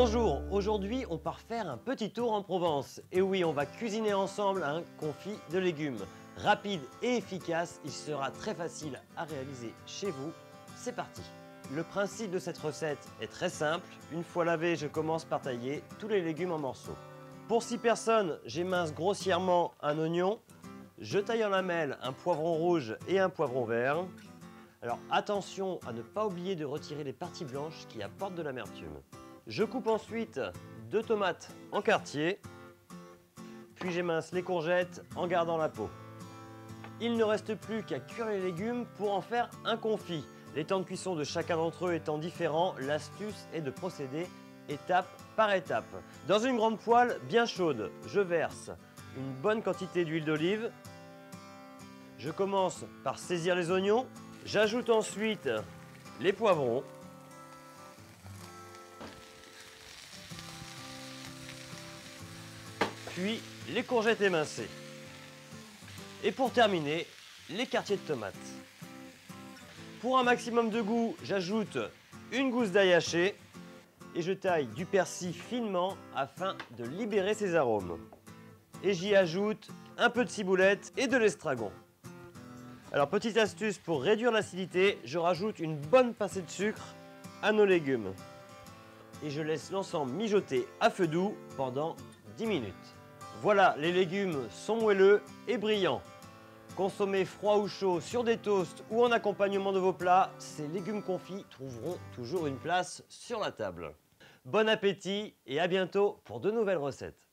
Bonjour, aujourd'hui on part faire un petit tour en Provence. Et oui, on va cuisiner ensemble un confit de légumes. Rapide et efficace, il sera très facile à réaliser chez vous. C'est parti! Le principe de cette recette est très simple. Une fois lavé, je commence par tailler tous les légumes en morceaux. Pour 6 personnes, j'émince grossièrement un oignon. Je taille en lamelles un poivron rouge et un poivron vert. Alors attention à ne pas oublier de retirer les parties blanches qui apportent de l'amertume. Je coupe ensuite 2 tomates en quartiers, puis j'émince les courgettes en gardant la peau. Il ne reste plus qu'à cuire les légumes pour en faire un confit. Les temps de cuisson de chacun d'entre eux étant différents, l'astuce est de procéder étape par étape. Dans une grande poêle bien chaude, je verse une bonne quantité d'huile d'olive. Je commence par saisir les oignons. J'ajoute ensuite les poivrons. Puis les courgettes émincées. Et pour terminer, les quartiers de tomates. Pour un maximum de goût, j'ajoute une gousse d'ail haché et je taille du persil finement afin de libérer ses arômes. Et j'y ajoute un peu de ciboulette et de l'estragon. Alors petite astuce pour réduire l'acidité, je rajoute une bonne pincée de sucre à nos légumes. Et je laisse l'ensemble mijoter à feu doux pendant 10 minutes. Voilà, les légumes sont moelleux et brillants. Consommez froid ou chaud sur des toasts ou en accompagnement de vos plats, ces légumes confits trouveront toujours une place sur la table. Bon appétit et à bientôt pour de nouvelles recettes.